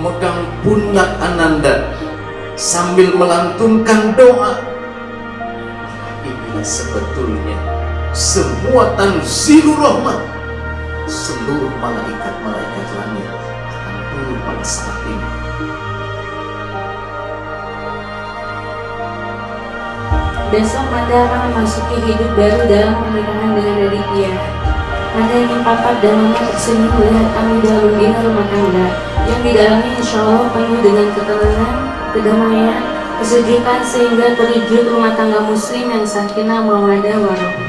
memegang pundak Ananda sambil melantunkan doa. Inilah sebetulnya semua tanzilur rahmat. Seluruh malaikat-malaikat langit akan turun pada saat ini. Besok Anda akan memasuki hidup baru dalam pernikahan dengan Aditya. Anda ingin papa dan mama tersenyum melihat kami dalam bina rumah tangga yang di dalamnya insya Allah penuh dengan ketenangan, kedamaian, kesejukan sehingga terwujud rumah tangga muslim yang sakinah mawaddah warahmah.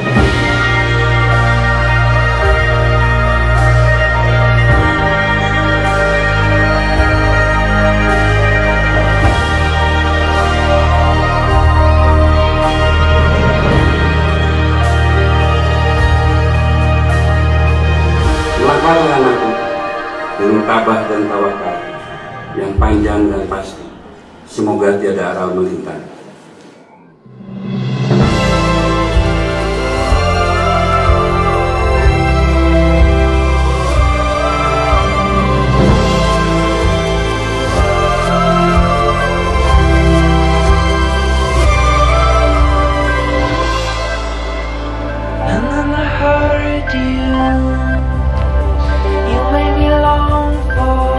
Lakukanlah anakku dengan tabah dan tawakal yang panjang dan pasti. Semoga tiada aral melintang. And then I heard you made me long for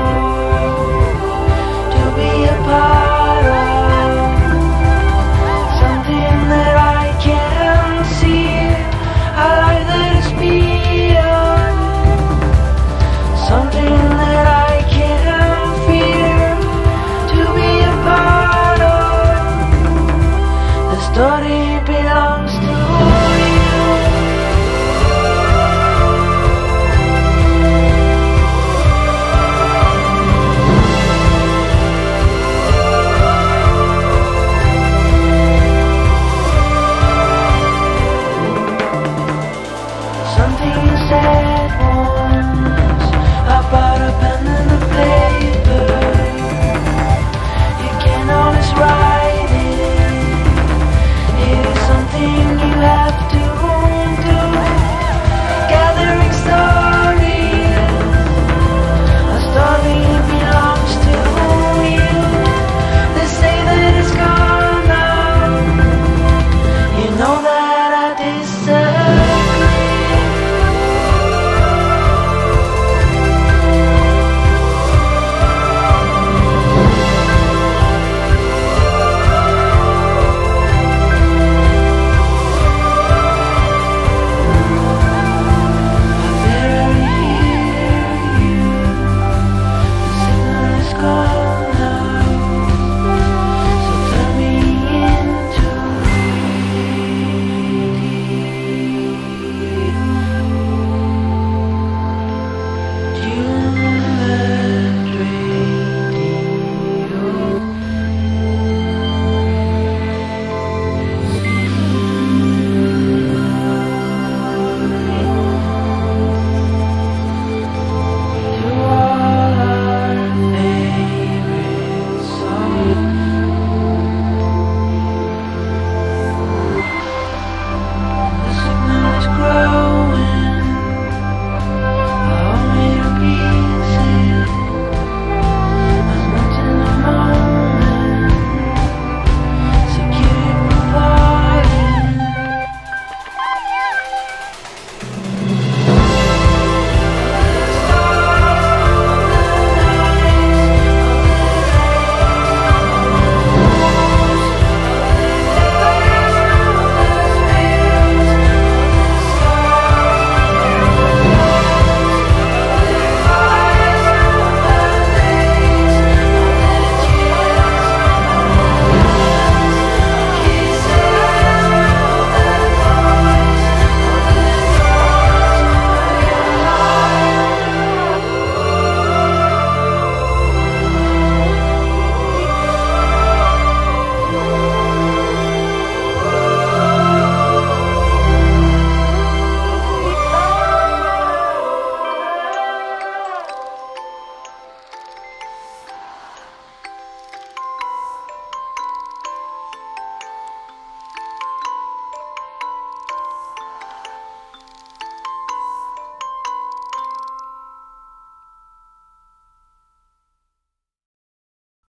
to be a part of something that I can't see. I like this feel something that I can't fear to be a part of. The story belongs to